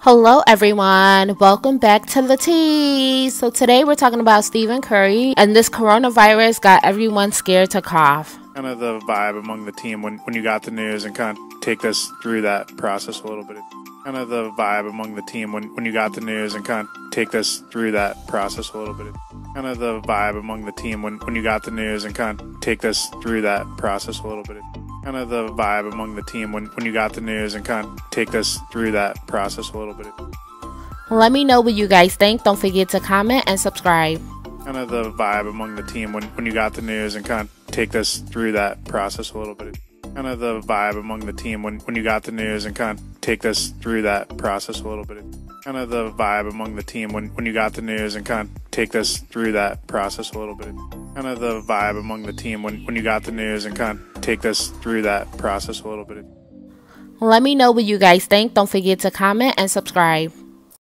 Hello everyone, welcome back to the tea. So today we're talking about Stephen Curry, and this coronavirus got everyone scared to cough. Kind of the vibe among the team when you got the news, and kind of take us through that process a little bit. Kind of the vibe among the team when you got the news, and kind of take us through that process a little bit. Kind of the vibe among the team when you got the news, and kind of take us through that process a little bit. Kind of the vibe among the team when you got the news, and kind of take us through that process a little bit. Let me know what you guys think. Don't forget to comment and subscribe. Kind of the vibe among the team when you got the news, and kind of take us through that process a little bit. Kind of the vibe among the team when you got the news, and kind of take us through that process a little bit. Kind of the vibe among the team when you got the news, and kind of take us through that process a little bit. Kind of the vibe among the team when you got the news, and kind of take us through that process a little bit. Let me know what you guys think. Don't forget to comment and subscribe.